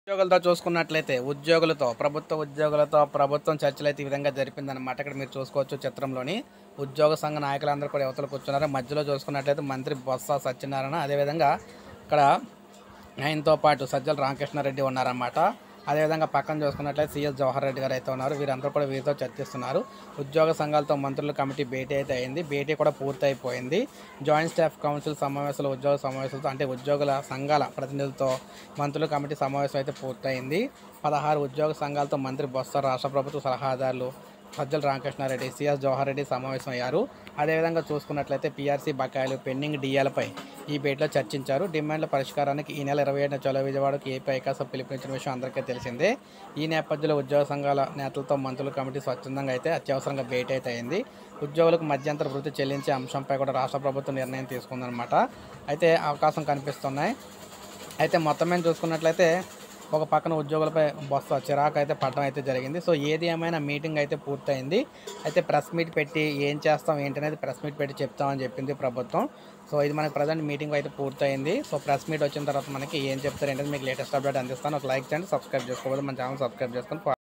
ఉద్యోగులతో చూసుకున్నట్లయితే ప్రభుత్వ ఉద్యోగులతో ప్రభుత్వం చర్చలైతే ఈ విధంగా జరిపిందనమాట. ఇక్కడ మీరు చూసుకోవచ్చు చిత్రంలోని ఉద్యోగ సంఘ నాయకులందరూ కూడా యువతలు కూర్చున్నారు. మధ్యలో చూసుకున్నట్లయితే మంత్రి బొత్స సత్యనారాయణ, అదేవిధంగా ఇక్కడ ఆయనతో పాటు సజ్జల రామకృష్ణారెడ్డి ఉన్నారన్నమాట. అదేవిధంగా పక్కన చూసుకున్నట్లయితే సీఎస్ జవహర్ రెడ్డి గారు అయితే ఉన్నారు. వీరందరూ కూడా వీరితో చర్చిస్తున్నారు. ఉద్యోగ సంఘాలతో మంత్రుల కమిటీ భేటీ అయితే అయింది. భేటీ కూడా పూర్తయిపోయింది. జాయింట్ స్టాఫ్ కౌన్సిల్ సమావేశాలు, ఉద్యోగ సమావేశాలతో అంటే ఉద్యోగుల సంఘాల ప్రతినిధులతో మంత్రుల కమిటీ సమావేశం అయితే పూర్తయింది. 16 ఉద్యోగ సంఘాలతో మంత్రి బొత్స, రాష్ట్ర ప్రభుత్వ సలహాదారులు సజ్జల రామకృష్ణారెడ్డి, సీఎస్ జవహర్ రెడ్డి సమావేశం అయ్యారు. అదేవిధంగా చూసుకున్నట్లయితే పీఆర్సీ బకాయిలు, పెండింగ్ డిఏలపై ఈ భేటీలో చర్చించారు. డిమాండ్ల పరిష్కారానికి ఈ నెల 27న చలో విజయవాడకు ఏపీ ఐకాస పిలుపునిచ్చిన విషయం అందరికీ తెలిసిందే. ఈ నేపథ్యంలో ఉద్యోగ సంఘాల నేతలతో మంత్రుల కమిటీ స్వచ్ఛందంగా అయితే అత్యవసరంగా భేటీ అయితే అయింది. ఉద్యోగులకు మధ్యంతర వృత్తి చెల్లించే అంశంపై కూడా రాష్ట్ర ప్రభుత్వం నిర్ణయం తీసుకుందనమాట. అయితే అవకాశం కనిపిస్తున్నాయి. అయితే మొత్తం మీద చూసుకున్నట్లయితే ఒక పక్కన ఉద్యోగులపై బొత్స చిరాకు అయితే పడడం అయితే జరిగింది. సో ఏది ఏమైనా మీటింగ్ అయితే పూర్తయింది. అయితే ప్రెస్ మీట్ పెట్టి ఏం చేస్తాం ఏంటనేది ప్రెస్ మీట్ పెట్టి చెప్తామని చెప్పింది ప్రభుత్వం. సో ఇది మనకి ప్రజెంట్ మీటింగ్ అయితే పూర్తయింది. సో ప్రెస్ మీట్ వచ్చిన తర్వాత మనకి ఏం చెప్తారు ఏంటంటే మీకు లేటెస్ట్ అప్డేట్ అందిస్తాను. ఒక లైక్ చేయండి, సబ్స్క్రైబ్ చేసుకోవాలి, మన ఛానల్ సబ్స్క్రైబ్ చేసుకొని